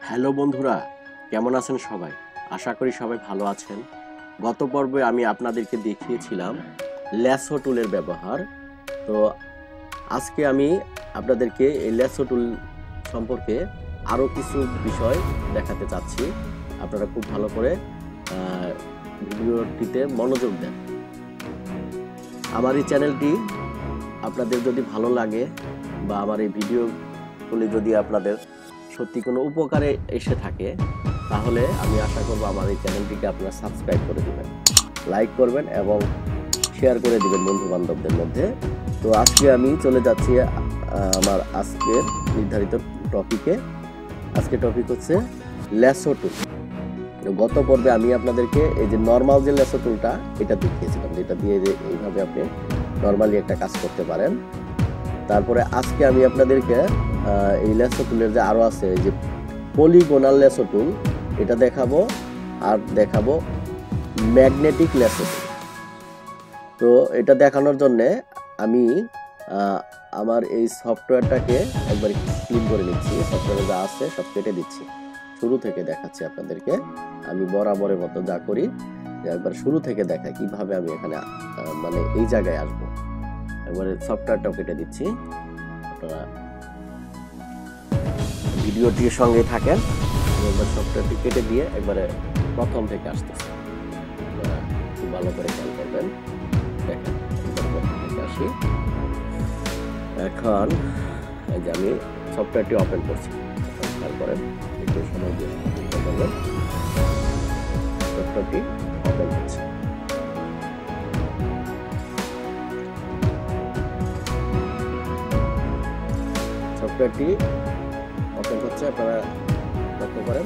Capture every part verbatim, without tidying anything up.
Hello বন্ধুরা, কেমন আছেন সবাই? আশা করি সবাই ভালো আছেন। গত পর্বে আমি আপনাদেরকে দেখিয়েছিলাম ল্যাসো টুলের ব্যবহার। তো আজকে আমি আপনাদেরকে এই ল্যাসো টুল সম্পর্কে আরও কিছু বিষয় দেখাতে চাচ্ছি। আপনারা খুব ভালো করে ভিডিওটিতে মনোযোগ দেন। আমার এই চ্যানেলটি আপনাদের যদি ভালো লাগে বা আমার এই ভিডিওগুলি যদি আপনাদের সত্যি কোনো উপকারে এসে থাকে, তাহলে আমি আশা করব আমার এই চ্যানেলটিকে আপনারা সাবস্ক্রাইব করে দিবেন, লাইক করবেন এবং শেয়ার করে দিবেন বন্ধু বান্ধবদের মধ্যে। তো আজকে আমি চলে যাচ্ছি আমার আজকের নির্ধারিত টপিকে। আজকে টপিক হচ্ছে ল্যাসো টুল। গত পর্বে আমি আপনাদেরকে এই যে নর্মাল যে ল্যাসো টুলটা এটা দেখিয়েছিলাম, যেটা দিয়ে যে এইভাবে আপনি নর্মালি একটা কাজ করতে পারেন। তারপরে আজকে আমি আপনাদেরকে এই ল্যাসো টুলের যে আরও আছে, এই যে পলিগোনাল ল্যাসো টুল, এটা দেখাবো। আর দেখাবো ম্যাগনেটিক ল্যাসো টুল। তো এটা দেখানোর জন্যে আমি আমার এই সফটওয়্যারটাকে একবার ক্লিন করে নিচ্ছি। সফটওয়্যারে যা আছে সব কেটে দিচ্ছি। শুরু থেকে দেখাচ্ছি আপনাদেরকে। আমি বরাবরের মতো যা করি, একবার শুরু থেকে দেখাই কিভাবে আমি এখানে মানে এই জায়গায় আসবো। একবারে সফটওয়্যারটাও কেটে দিচ্ছি। আপনারা ভিডিওটির সঙ্গে থাকেন। একবার সফটওয়্যারটি কেটে দিয়ে একবারে প্রথম থেকে আসতেছে। আপনারা খুব ভালো করে খেয়াল করবেন। দেখেন, প্রথম থেকে আসি। এখন এই যে আমি সফটওয়্যারটি ওপেন করছি। খেয়াল করেন, একটু সময় দিয়ে করবেন। সফটওয়্যারটি ওপেন হচ্ছে। সফটওয়্যারটি ওপেন হচ্ছে, আপনারা লক্ষ্য করেন।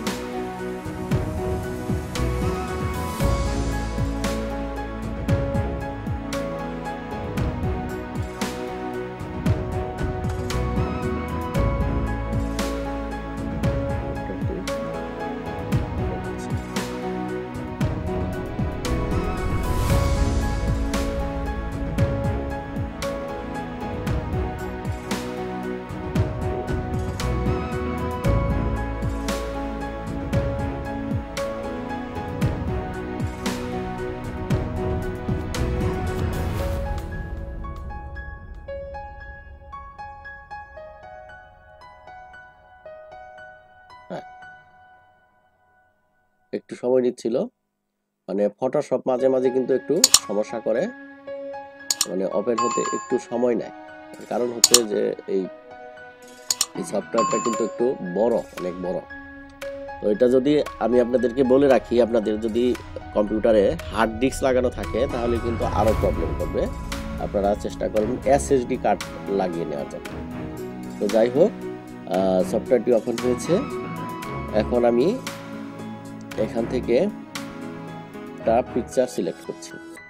একটু সময় নিচ্ছিল, মানে ফটোশপ মাঝে মাঝে কিন্তু একটু সমস্যা করে, মানে ওপেন হতে একটু সময় নেয়। কারণ হচ্ছে যে এই সফটওয়্যারটা কিন্তু একটু বড়, অনেক বড়। তো এটা যদি আমি আপনাদেরকে বলে রাখি, আপনাদের যদি কম্পিউটারে হার্ড ডিস্ক লাগানো থাকে তাহলে কিন্তু আরো প্রবলেম করবে। আপনারা চেষ্টা করবেন এসএসডি কার্ড লাগিয়ে নেওয়ার জন্য। তো যাই হোক, সফটওয়্যারটি ওপেন হয়েছে। এখন আমি এখান থেকে একটা পিকচার সিলেক্ট করছি।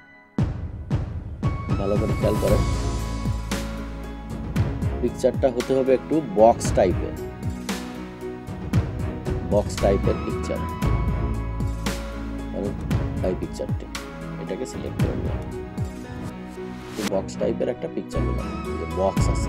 ভালো করে খেয়াল করেন, পিকচারটা হতে হবে একটু বক্স টাইপের, বক্স টাইপের পিকচার। এই পিকচারটি, এটাকে সিলেক্ট করে নিলাম। বক্স টাইপের একটা পিকচার নিলাম, যে বক্স আছে,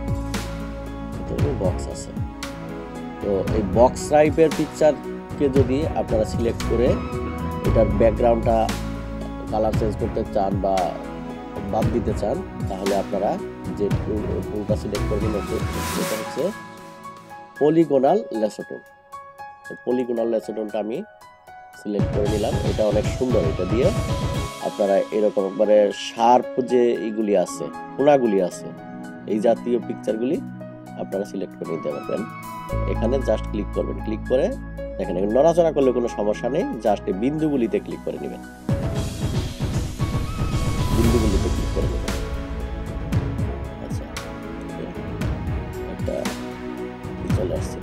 বক্স আছে। তো এই বক্স টাইপের পিকচারকে যদি আপনারা সিলেক্ট করে এটার ব্যাকগ্রাউন্ডটা কালার চেঞ্জ করতে চান বা বাদ দিতে চান, তাহলে আপনারা যে টুলটা সিলেক্ট করবেন সেটা হচ্ছে polygonal lasso tool. Polygonal lasso টুলটা আমি সিলেক্ট করে নিলাম। এটা অনেক সুন্দর। এটা দিয়ে আপনারা এরকম মানে শার্প যে এইগুলি আছে, কোণাগুলি আছে, এই জাতীয় পিকচারগুলি আপনারা সিলেক্ট করে নিতে পারবেন। এখানে জাস্ট ক্লিক করবেন। ক্লিক করে দেখেন, এখানে নড়াচড়া করলে কোনো সমস্যা নেই। জাস্ট বিন্দুগুলিতে ক্লিক করে নেবেন, বিন্দুগুলিতে ক্লিক করে নেবেন। আচ্ছা, একটা চলে আসছিল,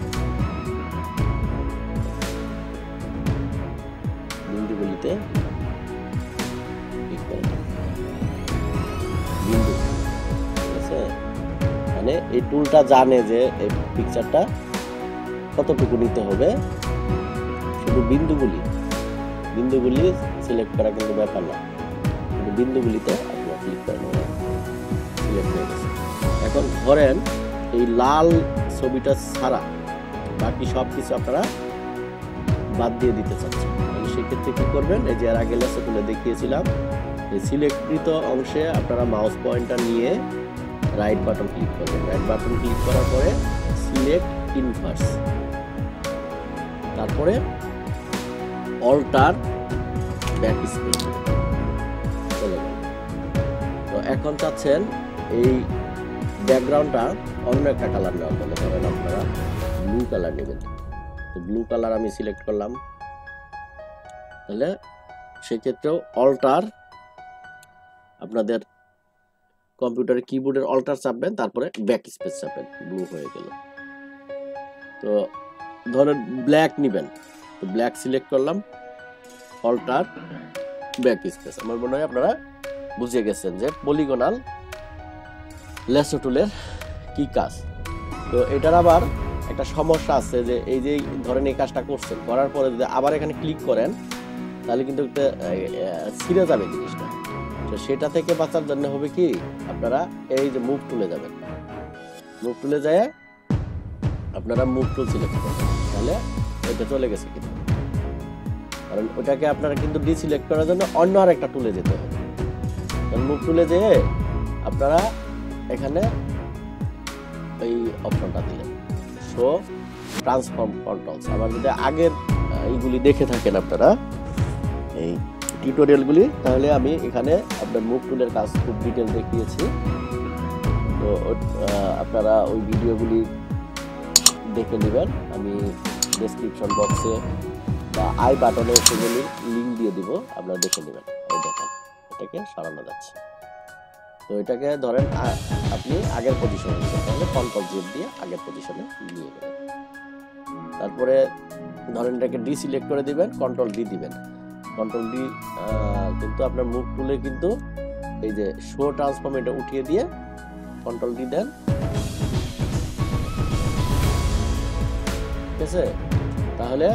বিন্দুগুলিতে ক্লিক করে নেবেন। বিন্দু, ঠিক আছে? মানে এই টুলটা জানে যে এই পিকচারটা কতটুকু নিতে হবে। শুধু বিন্দুগুলি বিন্দুগুলি সিলেক্ট করা কিন্তু ব্যাপার না, কিন্তু বিন্দুগুলিতে আপনারা ক্লিক করে নেবেন। সিলেক্ট হয়ে গেছে। এখন ধরেন এই লাল ছবিটা ছাড়া বাকি সব কিছু আপনারা বাদ দিয়ে দিতে চাচ্ছেন, তাহলে সেক্ষেত্রে কি করবেন, এই যে এর আগে লেসো টুলে দেখিয়েছিলাম, এই সিলেক্টকৃত অংশে আপনারা মাউস পয়েন্টার নিয়ে রাইট বাটন ক্লিক করবেন। রাইট বাটন ক্লিক করার পরে সিলেক্ট ইনভার্স, তারপরে অল্টার ব্যাক স্পেস চলে গেল। তো এখন চাচ্ছেন এই ব্যাকগ্রাউন্ডটা অন্য একটা কালার নেওয়ার জন্য, ধরেন আপনারা ব্লু কালার নেবেন। তো ব্লু কালার আমি সিলেক্ট করলাম, তাহলে সেক্ষেত্রেও অল্টার, আপনাদের কম্পিউটারের কিবোর্ডের অল্টার চাপবেন, তারপরে ব্যাক স্পেস চাপবেন, ব্লু হয়ে গেল। তো ধরেন ব্ল্যাক নেবেন, তো ব্ল্যাক সিলেক্ট করলাম, অল্টার ব্যাক স্পেস। আমার মনে হয় আপনারা বুঝে গেছেন যে পলিগনাল লেসো টুলের কি কাজ। তো এটার আবার একটা সমস্যা আছে যে এই যে ধরেন এই কাজটা করছেন, করার পরে যদি আবার এখানে ক্লিক করেন তাহলে কিন্তু একটা ছিঁড়ে যাবে জিনিসটা। তো সেটা থেকে বাঁচার জন্য হবে কি, আপনারা এই যে মুভ টুলে যাবেন, মুভ টুলে যায় আপনারা মুভ টুল সিলেক্ট করবেন, তাহলে এটা চলে গেছে কিন্তু, কারণ ওটাকে আপনারা কিন্তু ডিসিলেক্ট করার জন্য অন্য আর একটা টুলে যেতে হবে। মুভ টুলে যেয়ে আপনারা এখানে এই অপশনটা দিলেন, শো ট্রান্সফর্ম কন্ট্রোলস। আবার যদি আগের এইগুলি দেখে থাকেন আপনারা এই টিউটোরিয়ালগুলি, তাহলে আমি এখানে আপনার মুভ টুলের কাজ খুব ডিটেল দেখিয়েছি। তো আপনারা ওই ভিডিওগুলি দেখে নেবেন, আমি ডেসক্রিপশন বক্সে বা আই বাটনে সেগুলি লিঙ্ক দিয়ে দিব, আপনারা দেখে নেবেন। এই দেখেন এটাকে সরানো যাচ্ছে। তো এটাকে ধরেন আপনি আগের পজিশনে নিতে, তাহলে কন্ট্রোল জেড দিয়ে আগের পজিশনে নিয়ে গেলেন। তারপরে ধরেন এটাকে ডি সিলেক্ট করে দিবেন, কন্ট্রোল ডি দিবেন। কন্ট্রোল ডি কিন্তু আপনার মুভ টুলে কিন্তু এই যে শো ট্রান্সফর্ম এটা উঠিয়ে দিয়ে কন্ট্রোল ডি দেন, ঠিক আছে? তাহলে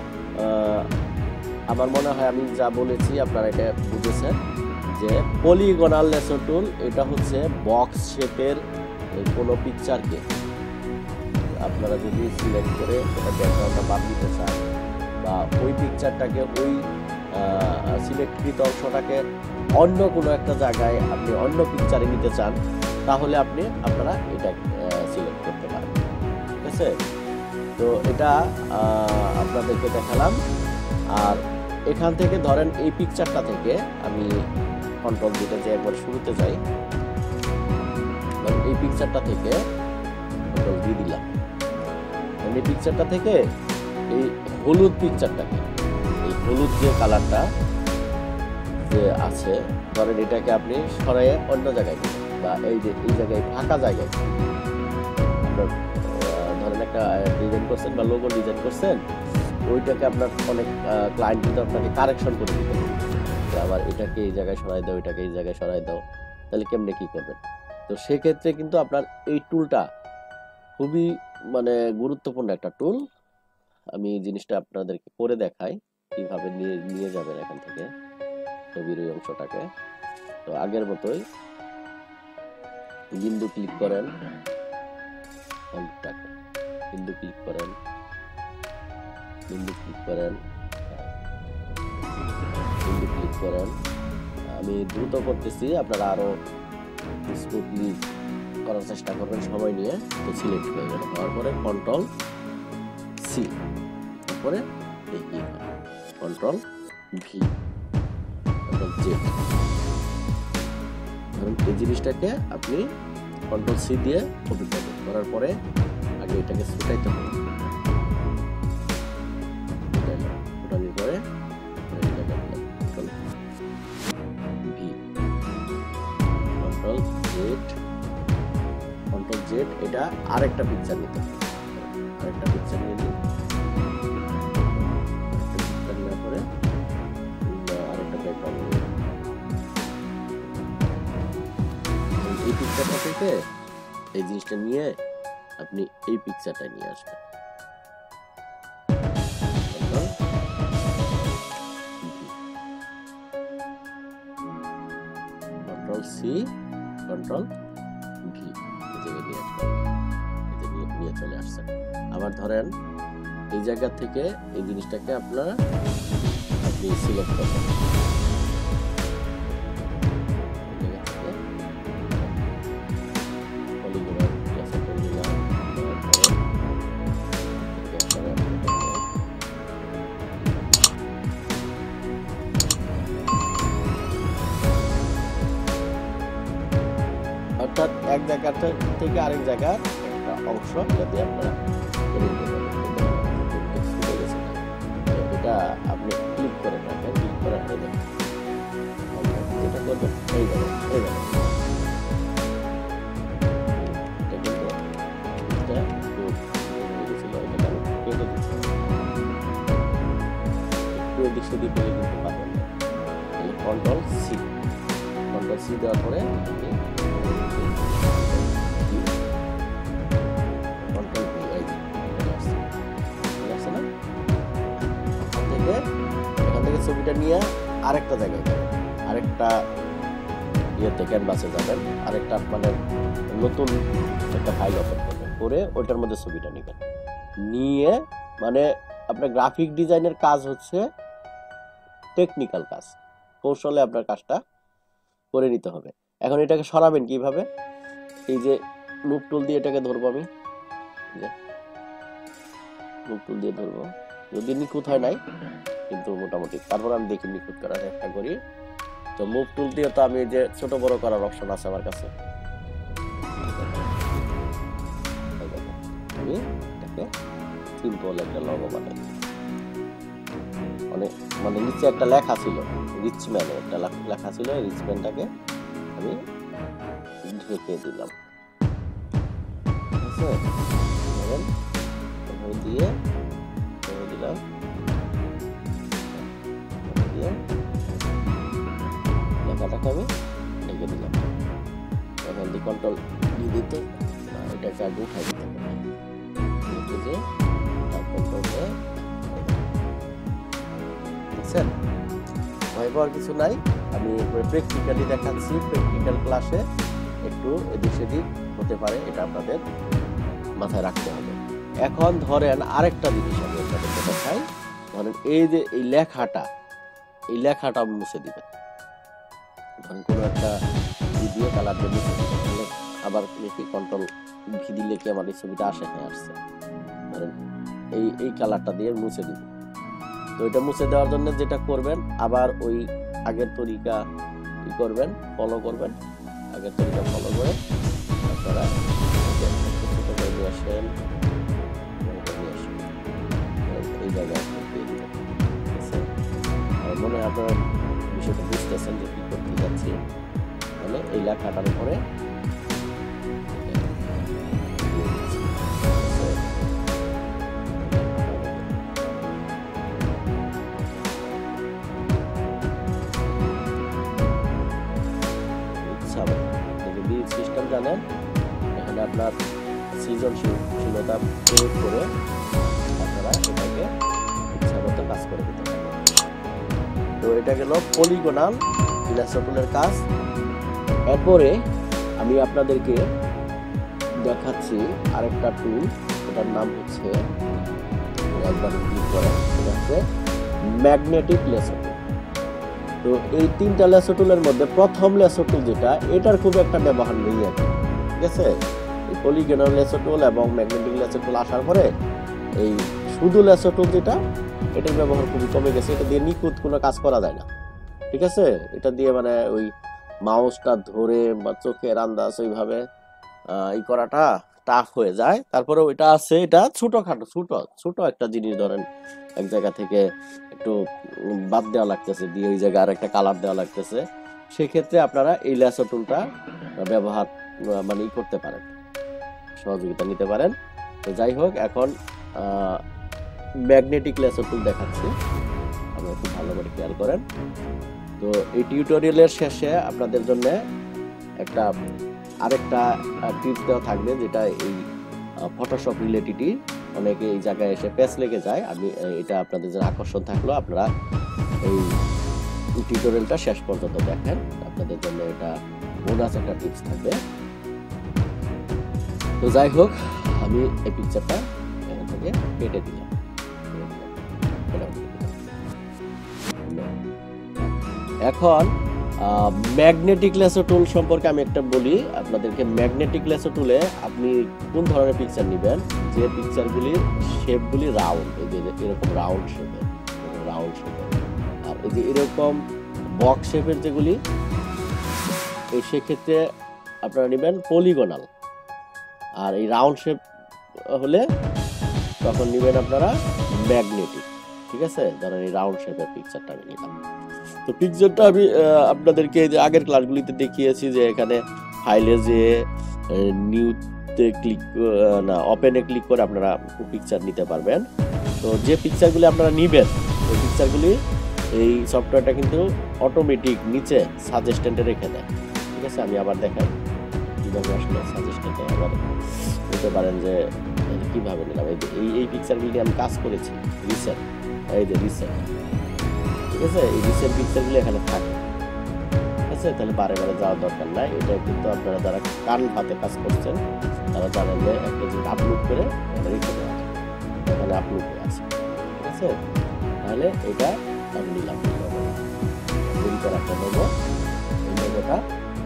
আমার মনে হয় আমি যা বলেছি আপনারা এটা বুঝেছেন যে পলিগনাল লেসো টুল এটা হচ্ছে বক্স শেপের কোনো পিকচারকে আপনারা যদি সিলেক্ট করে এটা ব্যাকগ্রাউন্ডটা বাদ দিতে চান, বা ওই পিকচারটাকে ওই সিলেক্টকৃত অংশটাকে অন্য কোনো একটা জায়গায় আপনি অন্য পিকচারে নিতে চান, তাহলে আপনি আপনারা এটা সিলেক্ট করতে পারেন, ঠিক আছে? তো এটা আপনাদেরকে দেখালাম। আর এখান থেকে ধরেন এই পিকচারটা থেকে আমি কন্ট্রোল দিতে যে একবার শুরুতে যাই, এই পিকচারটা থেকে কন্ট্রোল দিয়ে দিলাম। এই পিকচারটা থেকে এই হলুদ পিকচারটাকে, এই হলুদ যে কালারটা যে আছে, ধরেন এটাকে আপনি সরাইয়ে অন্য জায়গায় দিন, বা এই যে এই জায়গায় ফাঁকা জায়গায় আপনার ধরেন একটা ডিজাইন করছেন বা লোগো ডিজাইন করছেন, ওইটাকে আপনার অনেক ক্লায়েন্ট কিন্তু আপনাকে কারেকশন করে দিতে হবে, আবার এটাকে এই জায়গায় সরাই দাও, এটাকে এই জায়গায় সরাই দাও, তাহলে কেমনে কি করবেন? তো সেক্ষেত্রে কিন্তু আপনার এই টুলটা খুবই মানে গুরুত্বপূর্ণ একটা টুল। আমি জিনিসটা আপনাদেরকে করে দেখাই কিভাবে নিয়ে নিয়ে যাবেন এখান থেকে ছবির ওই অংশটাকে। তো আগের মতোই বিন্দু ক্লিক করেন, বিন্দু ক্লিক করেন, বিন্দু ক্লিক করেন, বিন্দু ক্লিক করেন। আমি দ্রুত করতেছি, আপনারা আরো স্মুথলি করার চেষ্টা করবেন সময় নিয়ে। তো সিলেক্ট হয়ে গেল, হওয়ার পরে কন্ট্রোল সি, তারপরে কন্ট্রোল ভি, কন্ট্রোল জেড। ধরুন এই জিনিসটাকে আপনি কন্ট্রোল সি দিয়ে কপি করবেন, করার পরে আগে এটাকে ছুটাইতে হবে, ছুটানোর পরে V, control Z, control Z. এটা আরেকটা পিকচার নিতে হবে, আরেকটা পিকচার নিয়ে নিই, পিকচার নেওয়ার পরে আরেকটা ব্যাকগ্রাউন্ড নিয়ে এই পিকচারটা থেকে এই জিনিসটা নিয়ে আপনি এই পিকচারটা নিয়ে আসবেন। কন্ট্রোল সি, কন্ট্রোল ভি, নিয়ে নিয়ে চলে আসছে। আবার ধরেন এই জায়গা থেকে এই জিনিসটাকে আপনারা আপনি সিলেক্ট করবেন। অর্থাৎ এক জায়গা থেকে আরেক জায়গার একটা অংশ যাতে আপনারা করে নিতে পারেন। এটা আপনি ক্লিক করে রাখেন, ক্লিক করে রাখেন, যেটা করবেন এই যাবেন এই যাবেন এটা কিন্তু এটা একটু ছিল, এটা আমি কেটে দিচ্ছি, একটু এদিক সেদিক করে কিন্তু পাবেন না। এই কন্ট্রোল সি, কন্ট্রোল সি দেওয়ার পরে ছবিটা নিয়ে আরেকটা জায়গায় যাবেন, আরেকটা ইয়েতে ক্যানভাসে যাবেন, আরেকটা মানে নতুন একটা ফাইল ওপেন করবেন, করে ওইটার মধ্যে ছবিটা নেবেন, নিয়ে মানে আপনার গ্রাফিক ডিজাইনের কাজ হচ্ছে টেকনিক্যাল কাজ, কৌশলে আপনার কাজটা করে নিতে হবে। এখন এটাকে সরাবেন কিভাবে? এই যে মুভ টুল দিয়ে এটাকে ধরবো, আমি মুভ টুল দিয়ে ধরবো, যদি নিখুঁত হয় নাই কিন্তু মোটামুটি, তারপর আমি দেখি নিখুঁত করার চেষ্টা করি। তো মুভ টুল দিয়ে তো আমি যে ছোট বড় করার অপশন আছে আমার কাছে, আমি এটাকে সিম্পল একটা লোগো বানাই। অনেক মানে নিচে একটা লেখা ছিল রিচম্যান, একটা লেখা ছিল, রিচম্যানটাকে আমি ঢেকে দিলাম, ঠিক আছে, দিয়ে দিলাম, লেখাটাকে আমি ঢেকে দিলাম। এখন দি কন্ট্রোল ডি দিতে এটাকে আগে উঠাই দিতে হবে, যে দেখছেন ভয় পাওয়ার কিছু নাই। আমি প্র্যাকটিক্যালি দেখাচ্ছি, প্র্যাকটিক্যাল ক্লাসে একটু এদিক সেদিক হতে পারে, এটা আপনাদের মাথায় রাখতে হবে। এখন ধরেন আরেকটা জিনিস আমি আপনাদের দেখাই, ধরেন এই যে এই লেখাটা, এই লেখাটা মুছে দিবেন, ধরেন কোনো একটা দিয়ে কালার দিয়ে মুছে দিবেন, আবার কি কন্ট্রোল ভি দিলে কি আমার এই ছবিটা আসে? হ্যাঁ আসছে। ধরেন এই এই কালারটা দিয়ে মুছে দিবেন। তো এটা মুছে দেওয়ার জন্য যেটা করবেন, আবার ওই আগের তরিকা কি করবেন, ফলো করবেন, আগের তরিকা ফলো করে আপনারা ছোট করে নিয়ে আসেন, এই জায়গায় মনে হয় আপনারা বিষয়টা বুঝতেছেন যে কি করতে যাচ্ছি। তাহলে এই লেখাটার উপরে সিস্টেম জানেন, এখানে আপনার সৃজনশীলতা প্রয়োগ করে আপনারা এটাকে ইচ্ছা মতো কাজ করে দিতে পারবেন। তো এটা গেল পলিগনাল ইলাস্ট্রেটর টুলের কাজ। এরপরে আমি আপনাদেরকে দেখাচ্ছি আরেকটা টুল, এটার নাম হচ্ছে, একবার ক্লিক করেন, এটা হচ্ছে ম্যাগনেটিক লেসো টুল। তো এই তিনটা লেসো টুলের মধ্যে প্রথম লেসো টুল যেটা, এটার খুব একটা ব্যবহার নেই আর কি, ঠিক আছে। এই পলিগনাল লেসো টুল এবং ম্যাগনেটিক লেসো টুল আসার পরে এই শুধু লেসো টুল যেটা, এটার ব্যবহার খুবই কমে গেছে। এটা দিয়ে নিখুঁত কোনো কাজ করা যায় না, ঠিক আছে। এটা দিয়ে মানে ওই মাউসটা ধরে বা চোখের আন্দাজ ওইভাবে ই করাটা টাফ হয়ে যায়। তারপরে ওইটা আছে, এটা ছোটখাটো ছোট ছোট একটা জিনিস, ধরেন এক জায়গা থেকে একটু বাদ দেওয়া লাগতেছে, দিয়ে ওই জায়গায় আর একটা কালার দেওয়া লাগতেছে, সেক্ষেত্রে আপনারা এই লেসো টুলটা ব্যবহার মানে ই করতে পারেন, সহযোগিতা নিতে পারেন। তো যাই হোক, এখন ম্যাগনেটিক লেসো টুল দেখাচ্ছি, আপনারা খুব ভালো করে খেয়াল করেন। তো এই টিউটোরিয়ালের শেষে আপনাদের জন্য একটা আরেকটা টিপস দেওয়া থাকবে, যেটা এই ফটোশপ রিলেটেডই, অনেকে এই জায়গায় এসে পেজ লেগে যায়। আমি এটা আপনাদের জন্য আকর্ষণ থাকলো, আপনারা এই টিউটোরিয়ালটা শেষ পর্যন্ত দেখেন, আপনাদের জন্য এটা বোনাস একটা টিপস থাকবে। তো যাই হোক, আমি এই পিকচারটা এখান থেকে কেটে দিলাম। এখন ম্যাগনেটিক লেসো টুল সম্পর্কে আমি একটা বলি আপনাদেরকে। ম্যাগনেটিক লেসো টুলে আপনি কোন ধরনের পিকচার নেবেন, যে পিকচারগুলির শেপগুলি রাউন্ড, এই যে এরকম রাউন্ড শেপের, রাউন্ড শেপের, আর এই যে এরকম বক্স শেপের যেগুলি, এই সেক্ষেত্রে আপনারা নেবেন পলিগোনাল। আর এই রাউন্ড শেপ হলে তখন নেবেন আপনারা ম্যাগনেটিক। ঠিক আছে, ধরেন এই রাউন্ড শেপের পিকচারটা আমি নিলাম। তো পিকচারটা আমি আপনাদেরকে যে আগের ক্লাসগুলিতে দেখিয়েছি যে এখানে ফাইলে যে নিউতে ক্লিক না ওপেনে ক্লিক করে আপনারা পিকচার নিতে পারবেন। তো যে পিকচারগুলি আপনারা নেবেন ওই পিকচারগুলি এই সফটওয়্যারটা কিন্তু অটোমেটিক নিচে সাজেস্টেন্টে রেখে দেয়। ঠিক আছে, আমি আবার দেখাই কীভাবে আসলে সাজেস্টেন্টে আবার বলতে পারেন যে কীভাবে নিলাম। এই যে এই এই পিকচারগুলি আমি কাজ করেছি রিসেন্ট, এই যে রিসেন্ট। ঠিক আছে, এই রিসেন্ট পিকচারগুলো এখানে থাকে। ঠিক আছে, তাহলে বারে বারে যাওয়ার দরকার নাই। এটা কিন্তু আপনারা যারা কান হাতে কাজ করছেন তারা জানেন যে একটা জিনিস আপলোড করে রেখে দেওয়া যায়, এখানে আপলোড হয়ে আছে। ঠিক আছে, তাহলে এটা আমি নিলাম একটা লোগো। এই লোগোটা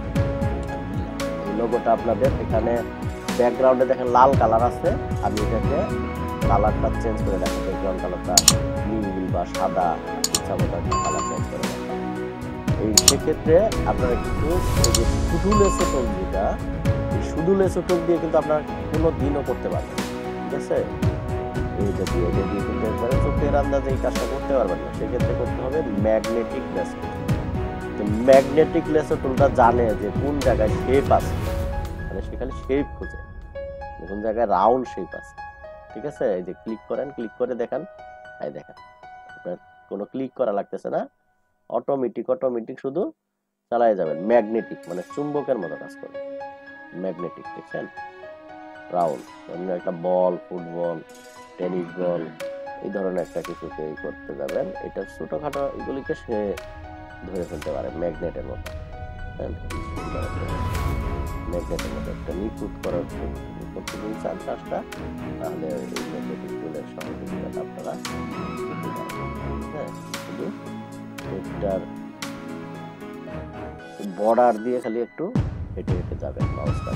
এই লোগোটা আপনাদের এখানে ব্যাকগ্রাউন্ডে দেখেন লাল কালার আছে, আমি এটাকে কালারটা চেঞ্জ করে রাখি। ব্যাকগ্রাউন্ড কালারটা নীল বা সাদা ইচ্ছা মতো কালার চেঞ্জ করে রাখি। এই সেক্ষেত্রে আপনারা কিন্তু এই যে শুধু লেসো টোন, যেটা এই শুধু লেসো টোন দিয়ে কিন্তু আপনারা কোনো দিনও করতে পারবেন। ঠিক আছে, এইটা দিয়ে এটা দিয়ে কিন্তু একবারে চোখের আন্দাজে এই কাজটা করতে পারবেন না। সেক্ষেত্রে করতে হবে ম্যাগনেটিক লেসো। তো ম্যাগনেটিক লেসো টুলটা জানে যে কোন জায়গায় শেপ আছে, মানে সে খালি শেপ খুঁজে কোন জায়গায় রাউন্ড শেপ আছে। ঠিক আছে, এই যে ক্লিক করেন, ক্লিক করে দেখান, এই দেখেন আপনার কোনো ক্লিক করা লাগতেছে না, অটোমেটিক অটোমেটিক শুধু চালায় যাবেন। ম্যাগনেটিক মানে চুম্বকের মতো কাজ করে ম্যাগনেটিক। দেখছেন রাউন্ড, একটা বল, ফুটবল, টেনিস বল, এই ধরনের একটা কিছুকে এই করতে যাবেন, এটা ছোটখাটো এগুলিকে সে ধরে ফেলতে পারে ম্যাগনেটের মতো। ম্যাগনেটের মতো একটা নিখুঁত করার করতে চান কাজটা, তাহলে এই ম্যাগনেটিক টুলের সহযোগিতা আপনারা হ্যাঁ শুধু এটার বর্ডার দিয়ে খালি একটু হেঁটে হেঁটে যাবেন মাউসটা।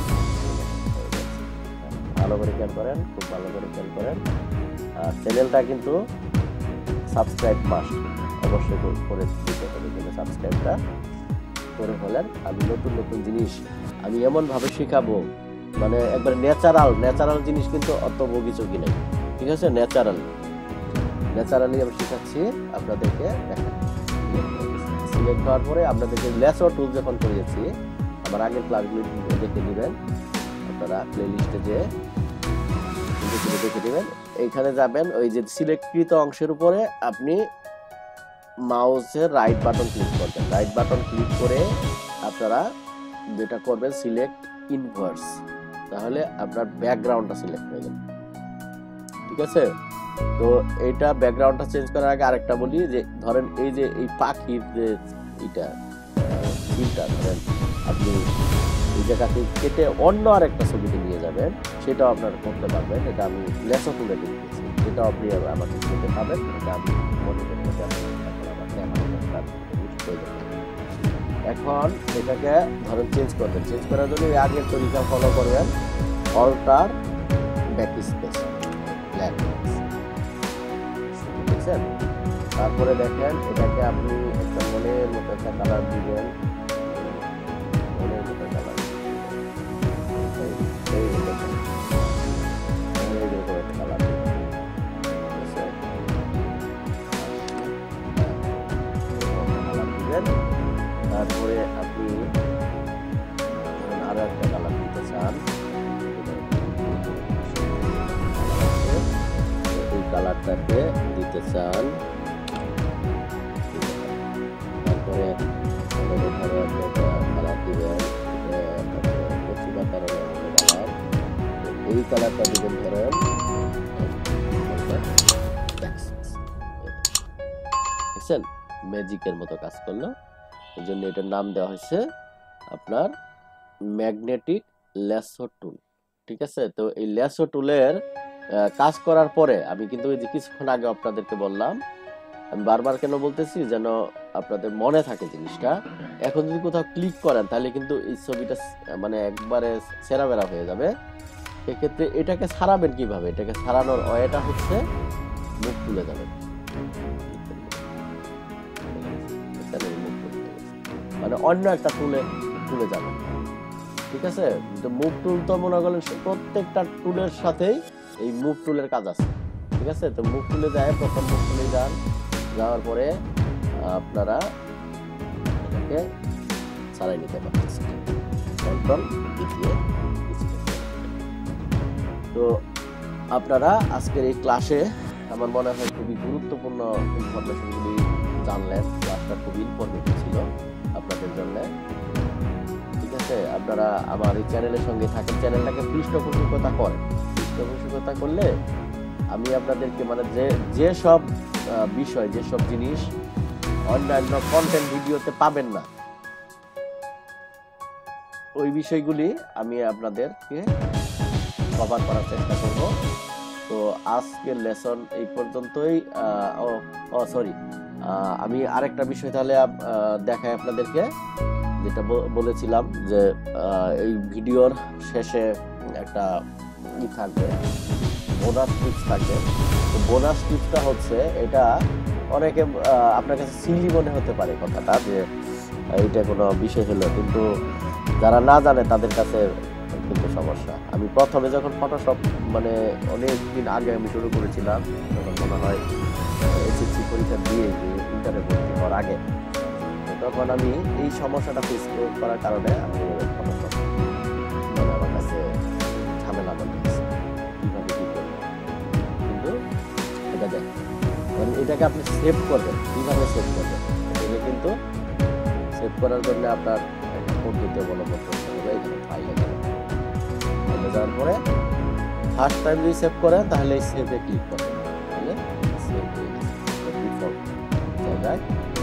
ভালো করে খেয়াল করেন, খুব ভালো করে খেয়াল করেন। আর চ্যানেলটা কিন্তু সাবস্ক্রাইব মাস্ট অবশ্যই করে দিতে হবে, কিন্তু সাবস্ক্রাইবটা করে ফেলেন। আমি নতুন নতুন জিনিস আমি এমনভাবে শেখাবো, মানে একবার ন্যাচারাল ন্যাচারাল জিনিস কিন্তু অত বগিচকি নেই। ঠিক আছে, ন্যাচারাল ন্যাচারালি আমি শেখাচ্ছি আপনাদেরকে। দেখেন সিলেক্ট হওয়ার পরে আপনাদেরকে লেসো টুল যখন করিয়েছি, আমার আগের ক্লাসগুলি দেখে নেবেন আপনারা, প্লে লিস্টে যে দেখে নেবেন। এইখানে যাবেন, ওই যে সিলেক্টকৃত অংশের উপরে আপনি মাউসের রাইট বাটন ক্লিক করবেন। রাইট বাটন ক্লিক করে আপনারা যেটা করবেন সিলেক্ট ইনভার্স, তাহলে আপনার ব্যাকগ্রাউন্ডটা সিলেক্ট হয়ে গেল। ঠিক আছে, তো এইটা ব্যাকগ্রাউন্ডটা চেঞ্জ করার আগে আরেকটা বলি যে ধরেন এই যে এই পাখির যে এটা সিনটা ধরেন আপনি এই জায়গাতে কেটে অন্য আরেকটা ছবিতে নিয়ে যাবেন, সেটাও আপনারা করতে পারবেন। এটা আমি লেসো টুলে দেখিয়েছি, সেটাও আপনি আমাকে করতে পারবেন। এটা আমি মনে করি এখন এটাকে ধরেন চেঞ্জ করবেন। চেঞ্জ করার জন্য এই আগের তরিকা ফলো করবেন, অল্টার ব্যাক স্পেস ব্ল্যাক। বুঝছেন? তারপরে দেখেন এটাকে আপনি একটা মনের মতো একটা কালার দিবেন, মনের মতো কালার এই দেখেন এইরকম একটা কালার দিবেন। তারপরে আপনি আরো একটা কালার দিতে চান, এই কালারটাকে দিতে চান। তারপরে ধরো একটা কালার দিবেন, কালার এই কালারটা দিবেন ধরেন দেখছেন ম্যাজিকের মতো কাজ করলো। এই জন্য এটার নাম দেওয়া হয়েছে আপনার ম্যাগনেটিক লেসো টুল। ঠিক আছে, তো এই লেসো টুলের কাজ করার পরে আমি কিন্তু ওই যে কিছুক্ষণ আগে আপনাদেরকে বললাম, আমি বারবার কেন বলতেছি যেন আপনাদের মনে থাকে জিনিসটা। এখন যদি কোথাও ক্লিক করেন তাহলে কিন্তু এই ছবিটা মানে একবারে ছেঁড়া বেড়া হয়ে যাবে। সেক্ষেত্রে এটাকে ছাড়াবেন কিভাবে? এটাকে ছাড়ানোর ওয়েটা হচ্ছে মুখ তুলে যাবেন, মানে অন্য একটা টুলে তুলে যাবেন, ঠিক আছে? মুভ টুল তো মনে করেন প্রত্যেকটা টুলের সাথেই এই মুভ টুলের কাজ আছে, ঠিক আছে? তো মুভ টুলে যায়, প্রথম মুভ টুলে যান, যাওয়ার পরে আপনারা এটাকে ছাড়াই নিতে পারতেছেন কন্ট্রোল দিয়ে। তো আপনারা আজকের এই ক্লাসে আমার মনে হয় খুবই গুরুত্বপূর্ণ ইনফরমেশনগুলি জানলেন। ক্লাসটা খুবই ইনফরমেটিভ ছিল আপনাদের জন্য, ঠিক আছে? আপনারা আমার এই চ্যানেলের সঙ্গে থাকেন, চ্যানেলটাকে পৃষ্ঠপোষকতা করেন। পৃষ্ঠপোষকতা করলে আমি আপনাদেরকে মানে যে যে সব বিষয়, যে সব জিনিস অন্যান্য কন্টেন্ট ভিডিওতে পাবেন না, ওই বিষয়গুলি আমি আপনাদেরকে কভার করার চেষ্টা করব। তো আজকের লেসন এই পর্যন্তই। ও সরি, আমি আরেকটা বিষয় তাহলে দেখাই আপনাদেরকে, যেটা বলেছিলাম যে এই ভিডিওর শেষে একটা ই থাকবে, বোনাস টিপস থাকবে। তো বোনাস টিপসটা হচ্ছে, এটা অনেকে আপনার কাছে সিলি মনে হতে পারে কথাটা, যে এইটা কোনো বিষয় হলো, কিন্তু যারা না জানে তাদের কাছে কিন্তু সমস্যা। আমি প্রথমে যখন ফটোশপ মানে অনেক দিন আগে আমি শুরু করেছিলাম, তখন মনে হয় এসএসসি পরীক্ষা দিয়ে ইন্টারে ভর্তি হওয়ার আগে, তখন আমি এই সমস্যাটা ফেস করার কারণে আমি ফটোশপ মানে আমার কাছে ঝামেলা মনে হয়েছে, কীভাবে কী করবো। কিন্তু এটা দেখ, মানে এটাকে আপনি সেভ করবেন, কীভাবে সেভ করবেন, এটা কিন্তু সেভ করার জন্য আপনার একটা পদ্ধতি অবলম্বন করতে হবে। এখানে ফাইলে যাবেন, ফাইলে যাওয়ার পরে ফার্স্ট টাইম যদি সেভ করেন তাহলে এই সেভে ক্লিক করবেন, তাহলে সেভ হয়ে গেছে। ডিফল্ট জায়গায়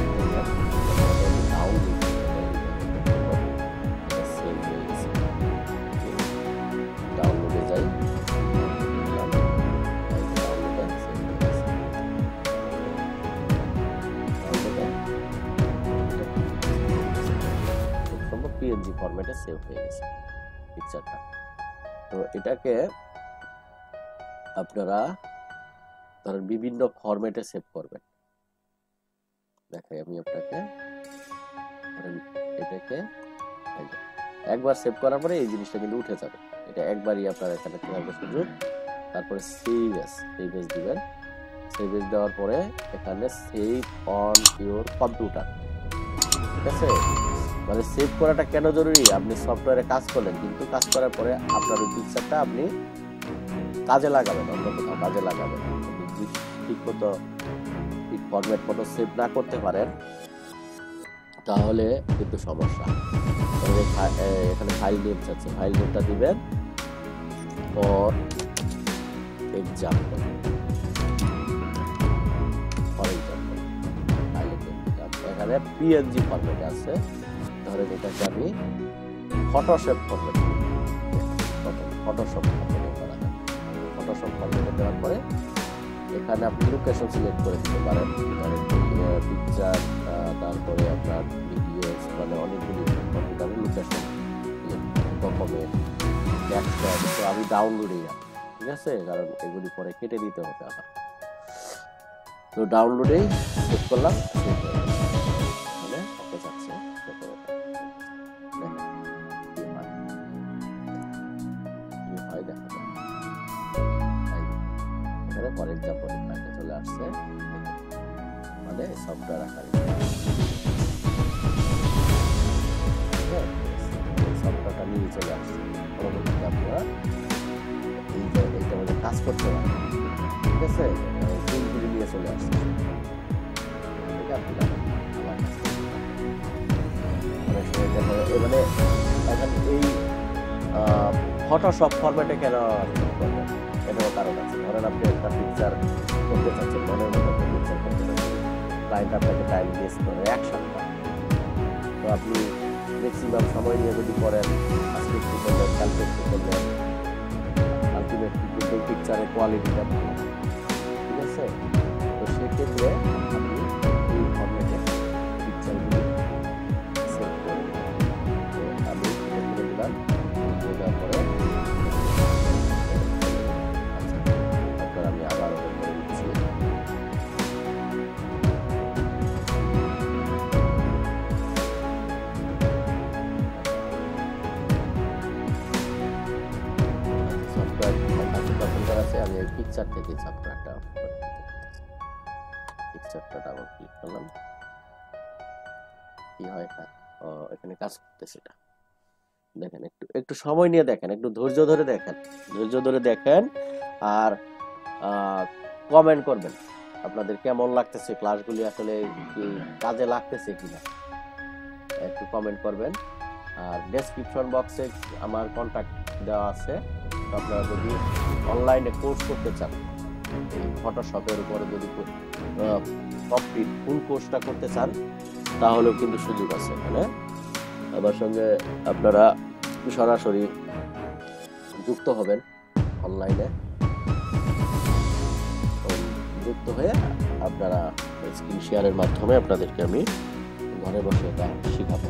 ডাউনলোডে যাই, পিএনজি ফরম্যাটে সেভ হয়ে গেছে পিকচারটা। তো এটাকে আপনারা ধরেন বিভিন্ন ফরম্যাটে সেভ করবেন। দেখাই আমি আপনাকে, এটাকে একবার সেভ করার পরে এই জিনিসটা কিন্তু উঠে যাবে। এটা একবারই আপনার এখানে থাকবে সুযোগ। তারপরে সেভ এস সেভ এস দিবেন। সেভ এস দেওয়ার পরে এখানে সেভ অন ইউর কম্পিউটার, ঠিক আছে? মানে সেভ করাটা কেন জরুরি? আপনি সফটওয়্যারে কাজ করলেন, কিন্তু কাজ করার পরে আপনার ওই পিকচারটা আপনি কাজে লাগাবেন, অন্য কোথাও কাজে লাগাবেন। ঠিক মতো ঠিক ফরম্যাট মতো সেভ না করতে পারেন তাহলে কিন্তু সমস্যা। এখানে ফাইল নেম চাচ্ছে, ফাইল নেমটা দিবেন for example, for example file name দিলাম। এখানে পিএনজি ফরম্যাটে আছে, ধরেন এটাকে আমি ফটোশপ ফরম্যাট, ফটোশপ ফরম্যাটে করা যায়। ফটোশপ ফরম্যাটে দেওয়ার পরে এখানে আপনি লোকেশন সিলেক্ট করে দিতে পারেন, ধরেন পিকচার, তারপরে আপনার ভিডিওস, মানে অনেকগুলি কম্পিউটারের লোকেশন, ডকুমেন্ট, ডেস্কটপ। তো আমি ডাউনলোডে যাব, ঠিক আছে? কারণ এগুলি পরে কেটে দিতে হবে আবার। তো ডাউনলোডেই সেভ করলাম, সেভ হয়ে গেল। মানে ওকে যাচ্ছে, হয় দেখা যায় এখানে ফর এক্সাম্পল ফাইলটা চলে আসছে, মানে সফটওয়্যার আকারে সফটওয়্যারটা নিয়ে চলে আসছে। পরবর্তীতে আপনারা এই এইটার মধ্যে কাজ করতে পারেন, ঠিক আছে? টুলগুলি নিয়ে চলে আসছে, আপনারা অনেক সময় দেখা যায় মানে এখন এই ফটোশপ ফরম্যাটে কেন করবেন, এটারও কারণ আছে। ধরেন আপনি একটা পিকচার করতে চাচ্ছেন, মনের মতো একটা পিকচার করতে চাচ্ছেন, ক্লায়েন্ট আপনাকে টাইম দিয়েছে ধরে এক সপ্তাহ। তো আপনি ম্যাক্সিমাম সময় নিয়ে যদি করেন, আজকে একটু করলেন, কালকে একটু করলেন, আলটিমেটলি আলটিমেটলি কিন্তু পিকচারের কোয়ালিটিটা ভালো, ঠিক আছে। তো সেক্ষেত্রে আমি এই ফরম্যাটে পিকচারগুলি সেভ করে দিলাম। তো আমি এটা করে দিলাম, দেওয়ার পরে আচ্ছা তারপর আমি আবার ওপেন করে দিচ্ছি। আমি এই পিকচার থেকে সফটওয়্যারটা পিকচারটা ডাবল ক্লিক করলাম, কি হয় ও এখানে কাজ করতেছে। এটা দেখেন, একটু একটু সময় নিয়ে দেখেন, একটু ধৈর্য ধরে দেখেন, ধৈর্য ধরে দেখেন আর কমেন্ট করবেন আপনাদের কেমন লাগতেছে, ক্লাসগুলি আসলে কি কাজে লাগতেছে কিনা একটু কমেন্ট করবেন। আর ডেসক্রিপশন বক্সে আমার কন্টাক্ট দেওয়া আছে, আপনারা যদি অনলাইনে কোর্স করতে চান এই ফটোশপের উপরে, যদি কমপ্লিট ফুল কোর্সটা করতে চান তাহলেও কিন্তু সুযোগ আছে এখানে। আমার সঙ্গে আপনারা সরাসরি যুক্ত হবেন, অনলাইনে যুক্ত হয়ে আপনারা স্ক্রিন শেয়ারের মাধ্যমে আপনাদেরকে আমি ঘরে বসে এটা শিখাবো।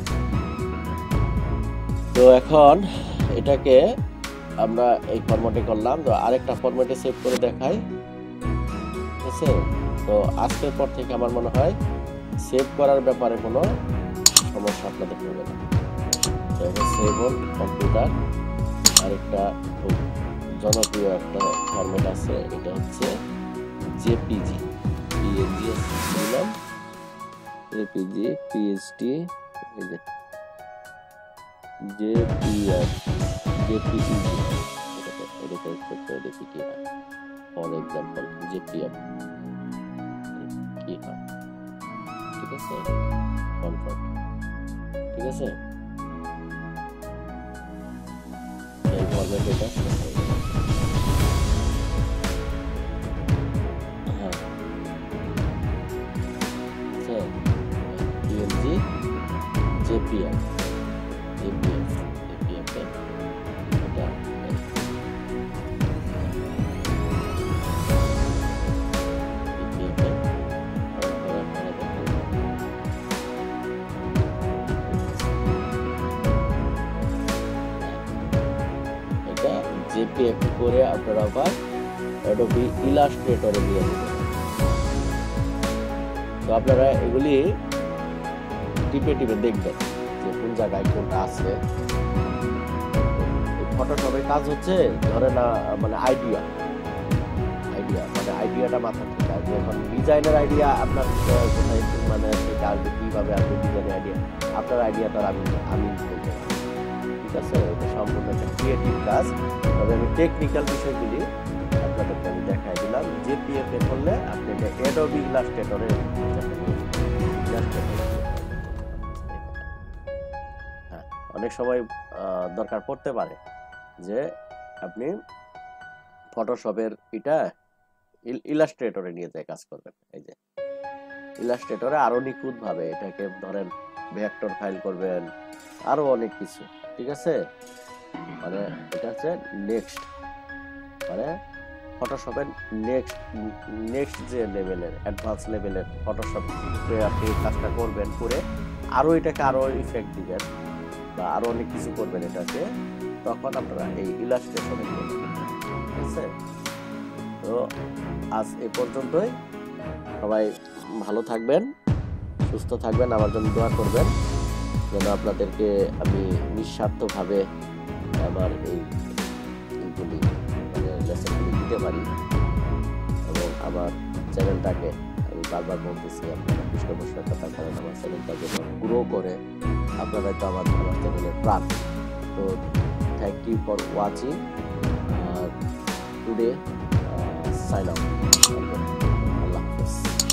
তো এখন এটাকে আমরা এই ফরম্যাটে করলাম, তো আরেকটা ফরম্যাটে সেভ করে দেখাই, ঠিক আছে। তো আজকের পর থেকে আমার মনে হয় সেভ করার ব্যাপারে কোনো সমস্যা আপনাদের হবে না। তো সেভ অন কম্পিউটার আরেকটা খুব জনপ্রিয় একটা ফরম্যাট আছে, এটা হচ্ছে জেপিজি, পিএনজি দিলাম, জেপিজি, পিএইচডি, এই যে জেপিএফ, জেপিজি, এটা এটা দেখি কি হয়। ফর এক্সাম্পল জেপিএফ কি হয়, ঠিক আছে, কনফার্ম, ঠিক আছে। এই ফরম্যাট এটা হ্যাঁ, পিএনজি, জেপিএফ, জেপিএফ, জেপিএফ এটা জেপিএফ করে আপনারা আবার অ্যাডোবি ইলাস্ট্রেটরে দিয়ে দিবেন। তো আপনারা এগুলি টিপে টিপে দেখবেন যে কোন জায়গায় কোনটা আছে। ফটোশপের কাজ হচ্ছে ধরে না মানে আইডিয়া আইডিয়া মানে আইডিয়াটা মাথা থেকে আসবে। এখন ডিজাইনের আইডিয়া আপনার কোথায় মানে সেটা আসবে, কিভাবে আসবে ডিজাইনের আইডিয়া, আপনার আইডিয়াটা আমি আমি বলতে পারি, ঠিক আছে। এটা সম্পূর্ণ একটা ক্রিয়েটিভ কাজ, তবে আমি টেকনিক্যাল বিষয়গুলি আপনাদেরকে আমি দেখাই দিলাম। জেপিএফ এ করলে আপনি এটা অ্যাডোবি ইলাস্ট্রেটরে হ্যাঁ অনেক সময় দরকার পড়তে পারে যে আপনি ফটোশপের এটা ইলাস্ট্রেটরে নিয়ে যায় কাজ করবেন। এই যে ইলাস্ট্রেটরে আরো নিখুঁত ভাবে এটাকে ধরেন ভেক্টর ফাইল করবেন, আরো অনেক কিছু, ঠিক আছে। মানে এটা হচ্ছে নেক্সট মানে ফটোশপের নেক্সট নেক্সট যে লেভেলের অ্যাডভান্স লেভেলের ফটোশপে আপনি কাজটা করবেন, করে আরো এটাকে আরো ইফেক্ট দিবেন বা আরো অনেক কিছু করবেন এটাকে, তখন আপনারা এই ইলাস্ট্রেশনে করবেন, ঠিক আছে। তো আজ এ পর্যন্তই, সবাই ভালো থাকবেন, সুস্থ থাকবেন, আমার জন্য দোয়া করবেন যেন আপনাদেরকে আমি নিঃস্বার্থভাবে আমার এই এইগুলি মানে লেসনগুলি দিতে পারি, এবং আমার চ্যানেলটাকে আমি বারবার বলতেছি আপনারা পৃষ্ঠপোষকতা করেন আমার চ্যানেলটাকে গ্রো করে, আপনারা তো আমার আমার চ্যানেলের প্রাণ। তো thank you for watching today, sign out, আল্লাহ হাফেজ।